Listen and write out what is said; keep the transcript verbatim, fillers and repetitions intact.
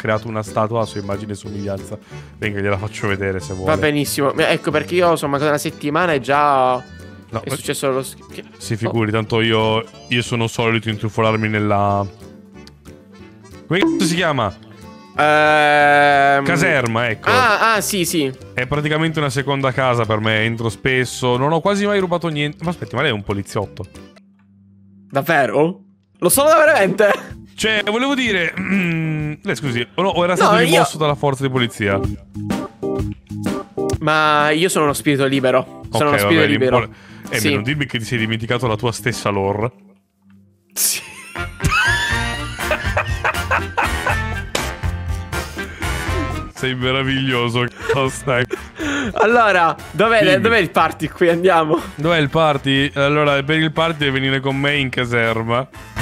creato una statua a sua immagine e somiglianza. Venga, gliela faccio vedere se vuole. Va benissimo. Ecco perché io sono mancata una settimana e già No, è successo lo sch- che- si figuri, tanto io, io sono solito intrufolarmi nella... Come cazzo si chiama? Ehm... Caserma, ecco. Ah, ah, sì, sì. È praticamente una seconda casa per me, entro spesso, non ho quasi mai rubato niente. Ma aspetti, ma lei è un poliziotto? Davvero? Lo sono veramente? Cioè, volevo dire... mm, lei scusi, o, no, o era stato No, rimosso io- dalla forza di polizia? Ma io sono uno spirito libero. Sono uno Ok, spirito vabbè, libero. l'impor- Eh, Sì. non dirmi che ti sei dimenticato la tua stessa lore. Sì. Sei meraviglioso, cazzo stai? Allora, dov'è, Dimmi. dov'è il party qui? Andiamo. Dov'è il party? Allora, per il party devi venire con me in caserma.